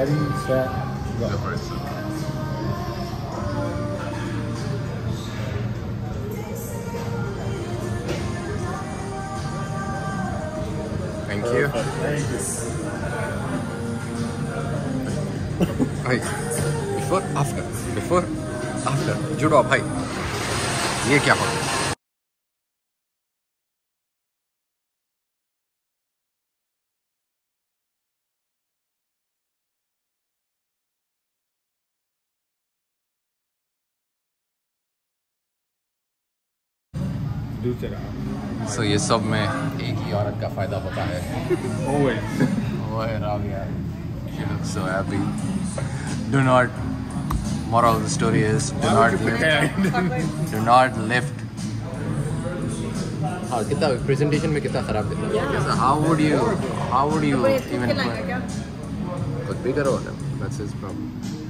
Ready, set, go. The first one. Thank you. Thank you. भाई before after जुड़ो भाई ये क्या हो दूसरा सो ये सब में एक ही औरत का फायदा होता है always वो है Rabia she looks so happy do not moral of the story is do not lift हाँ कितना प्रेजेंटेशन में कितना खराब दिखता है how would you even could be करो that's his problem